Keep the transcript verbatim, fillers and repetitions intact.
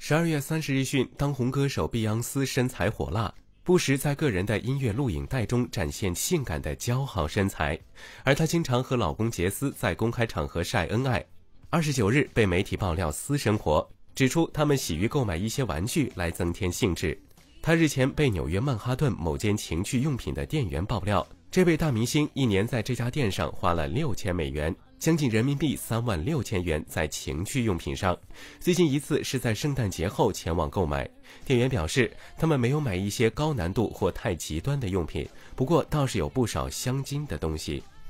十二月三十日讯，当红歌手碧昂丝身材火辣，不时在个人的音乐录影带中展现性感的姣好身材，而她经常和老公杰斯在公开场合晒恩爱。二十九日被媒体爆料私生活，指出他们喜于购买一些玩具来增添兴致。她日前被纽约曼哈顿某间情趣用品的店员爆料，这位大明星一年在这家店上花了六千美元，将近人民币三万六千元在情趣用品上。最近一次是在圣诞节后前往购买。店员表示，他们没有买一些高难度或太极端的用品，不过倒是有不少镶金的东西。